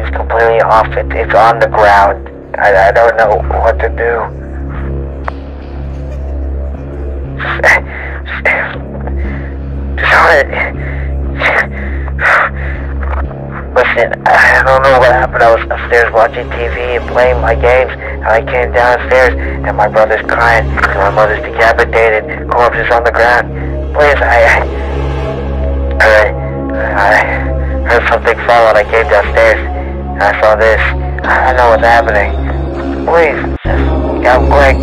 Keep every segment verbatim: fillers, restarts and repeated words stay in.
seems completely off. It, it's on the ground. I, I don't know what to do. Listen, I don't know what happened. I was upstairs watching T V and playing my games, and I came downstairs, and my brother's crying, and my mother's decapitated, corpses on the ground. Please, I, I, I heard something fall, and I came downstairs, and I saw this. I know what's happening. Please, just come quick.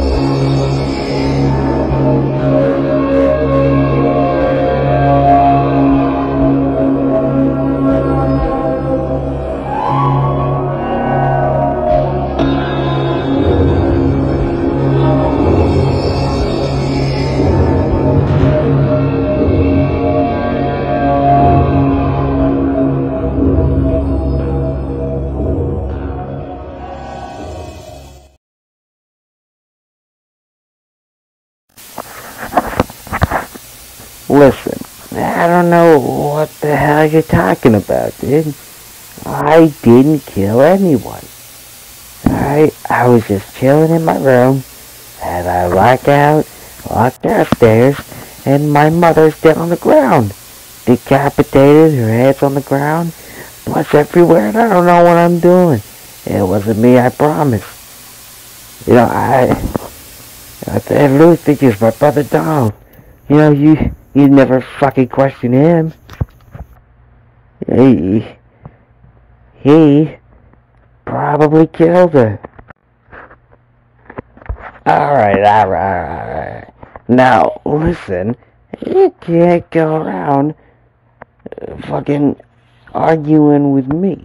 Listen, I don't know what the hell you're talking about, dude. I didn't kill anyone. Alright, I was just chilling in my room, and I walk out, walk downstairs, and my mother's dead on the ground. Decapitated, her head's on the ground, blood's everywhere, and I don't know what I'm doing. It wasn't me, I promise. You know, I... I really think it's my brother Donald. You know, you... You never fucking question him. He, he probably killed her. Alright, alright, alright. Now, listen, you can't go around uh, fucking arguing with me.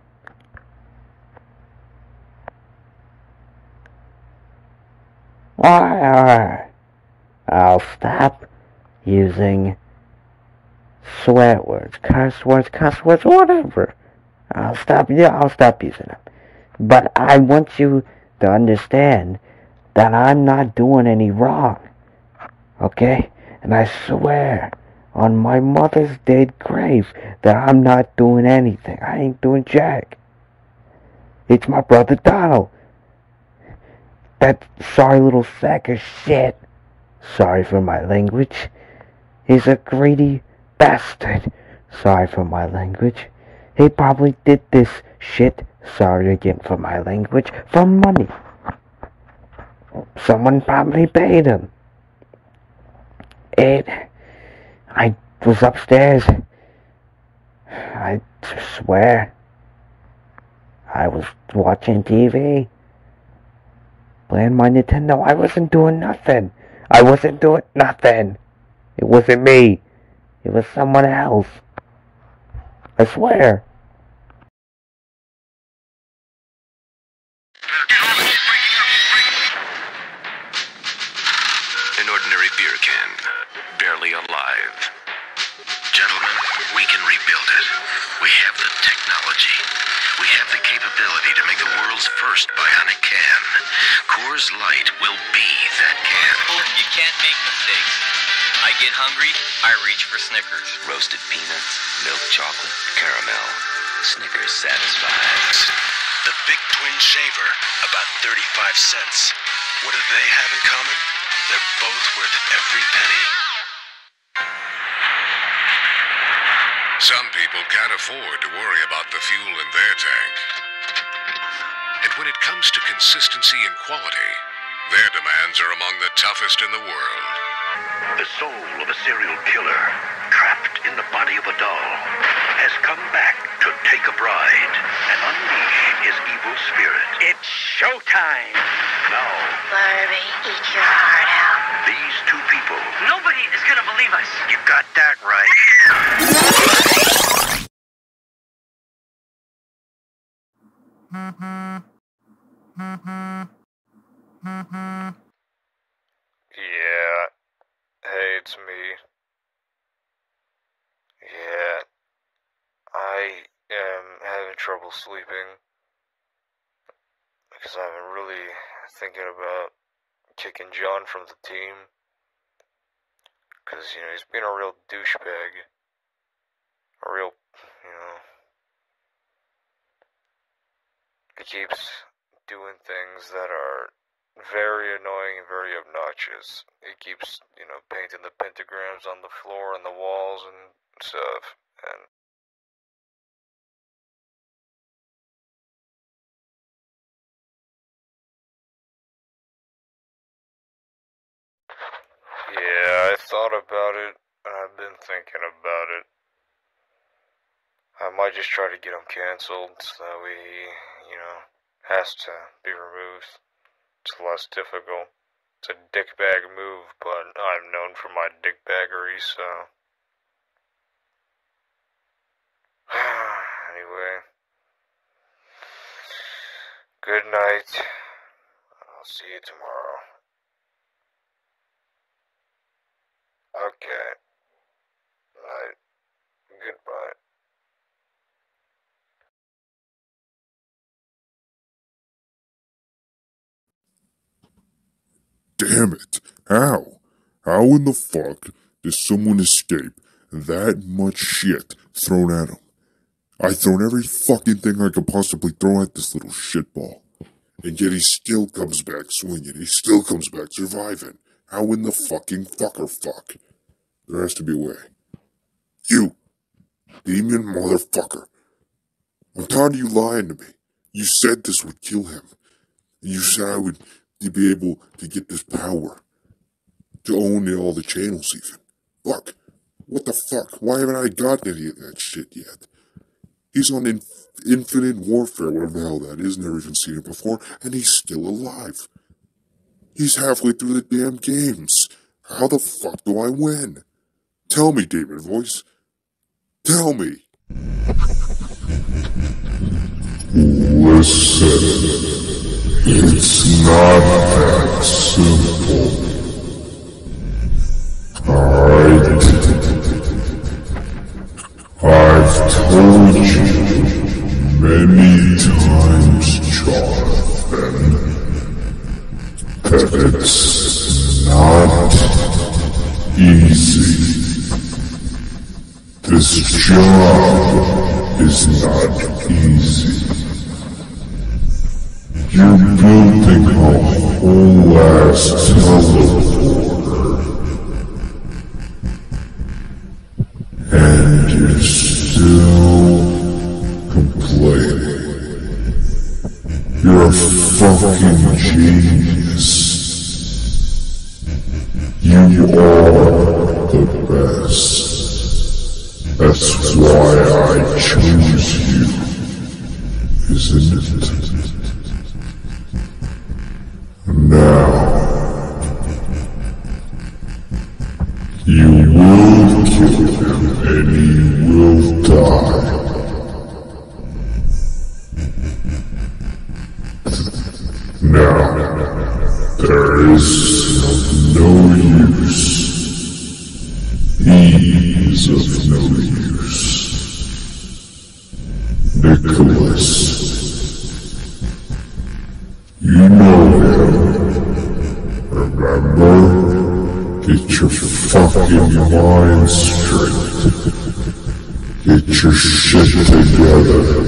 Alright, alright. I'll stop using swear words, curse words, cuss words, whatever. I'll stop, yeah, I'll stop using them. But I want you to understand that I'm not doing any wrong. Okay? And I swear on my mother's dead grave that I'm not doing anything. I ain't doing jack. It's my brother Donald. That sorry little sack of shit. Sorry for my language. He's a greedy bastard. Sorry for my language. He probably did this shit, sorry again for my language, for money. Someone probably paid him. It... I was upstairs. I swear. I was watching T V. Playing my Nintendo. I wasn't doing nothing. I wasn't doing nothing. It wasn't me. It was someone else. I swear. An ordinary beer can, barely alive. Gentlemen, we can rebuild it. We have the technology. We have the capability to make the world's first bionic can. Coors Light will be that can. You can't make mistakes. I get hungry, I reach for Snickers. Roasted peanuts, milk chocolate, caramel. Snickers satisfies. The Big Twin Shaver, about thirty-five cents. What do they have in common? They're both worth every penny. Some people can't afford to worry about the fuel in their tank. And when it comes to consistency and quality, their demands are among the toughest in the world. The soul of a serial killer, trapped in the body of a doll, has come back to take a bride and unleash his evil spirit. It's showtime! Now, Barbie, eat your heart out. these two people... Nobody is gonna believe us. You got that right. Yeah. Hey, it's me. Yeah. I am having trouble sleeping because I've been really thinking about kicking John from the team. Because, you know, he's been a real douchebag. A real, you know, He keeps doing things that are very annoying and very obnoxious. He keeps, you know, painting the pentagrams on the floor and the walls and stuff. And yeah, I thought about it, and I've been thinking about it. I might just try to get him canceled, so that way he, you know, has to be removed. It's less difficult. It's a dickbag move, but I'm known for my dickbaggery, so... Anyway. Good night. I'll see you tomorrow. Okay. Night. Goodbye. Damn it. How? How in the fuck does someone escape that much shit thrown at him? I've thrown every fucking thing I could possibly throw at this little shitball. And yet he still comes back swinging. He still comes back surviving. How in the fucking fucker fuck? There has to be a way. You, demon motherfucker. I'm tired of you lying to me. You said this would kill him. And you said I would be able to get this power. To own all the channels even. Fuck. What the fuck? Why haven't I gotten any of that shit yet? He's on in Infinite Warfare, whatever the hell that is, never even seen it before, and he's still alive. He's halfway through the damn games. How the fuck do I win? Tell me, David Voice. Tell me. Listen, it's not that simple. Alright? I've told you many times, Jonathan, that it's not easy. This job is not easy. You're building a whole ass teleporter, and you're still complaining. You're a fucking genius. You are the best. That's why I chose you, isn't it? Now, you will kill him and he will die. Now, there is no use. He is of no use. Nicholas. You know him. Remember? Get your fucking mind straight. Get your shit together.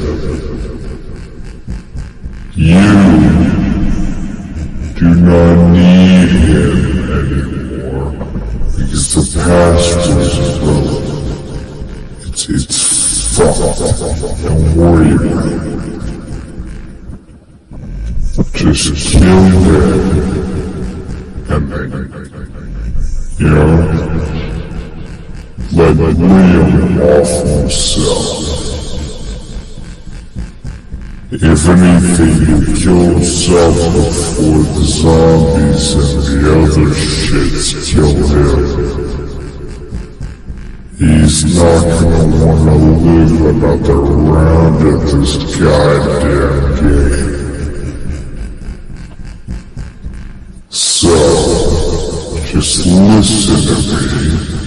You do not need him anymore. Because the past is irrelevant. It's, it's fucked. Don't worry about it. Just kill him, and then, you know, let Liam off himself. If anything, you kill himself before the zombies and the other shits kill him. He's not gonna wanna live another round at this goddamn game. So, just listen to me,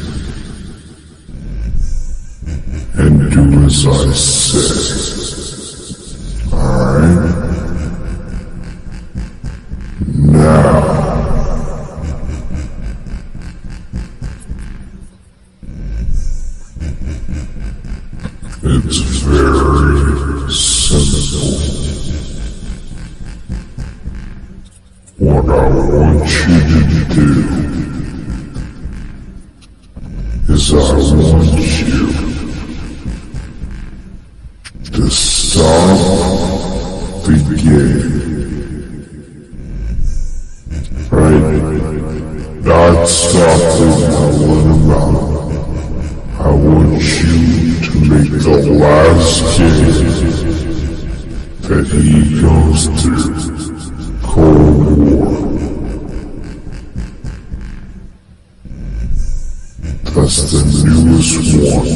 and do as I say, alright? Now, it's very simple. what I want you to do is I want you to stop the game. Right? Not stop it, not let him out. I want you to make the last game that he goes through Cold War. That's the newest one.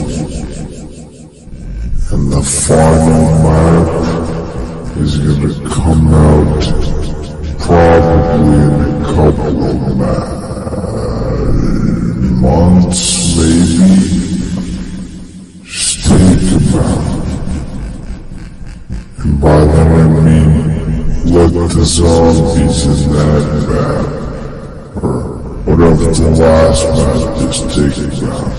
And the final map is gonna come out probably in a couple of months, maybe. Just take them out. And by that I mean, let the zombies in that map, or whatever the last map is, take them out.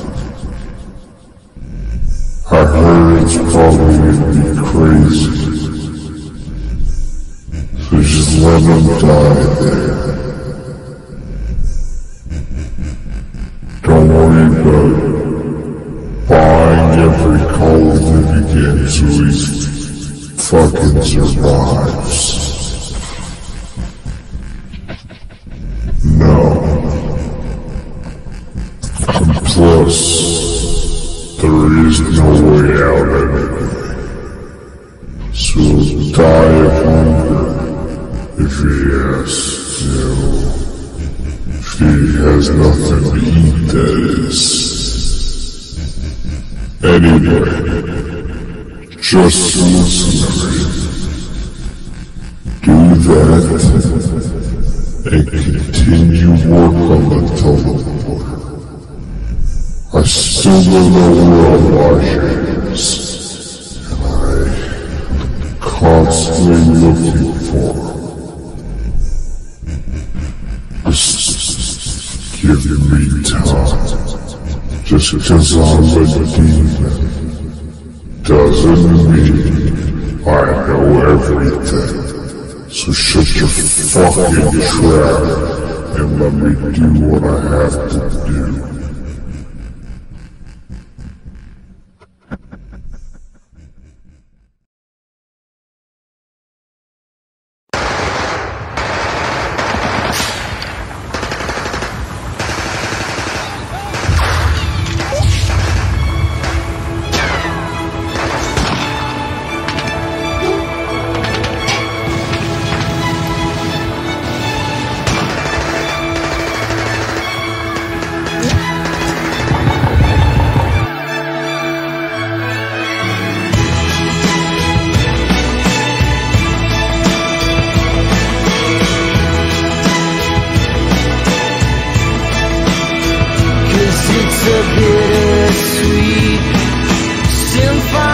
I heard it's probably gonna be crazy. So just let them die there. Don't worry about buying every Call of Duty game so he fucking survives. No. And plus, there is no way out anyway. So die of hunger if he has, you know, if he has nothing to eat, that is. Anyway, just listen to me. Do that and continue work on the teleporter. I still don't know where Elijah is, and I'm constantly looking for him. Just give me time. Just because I'm a demon doesn't mean I know everything. So shut your fucking trap and let me do what I have to do. It's a bittersweet symphony.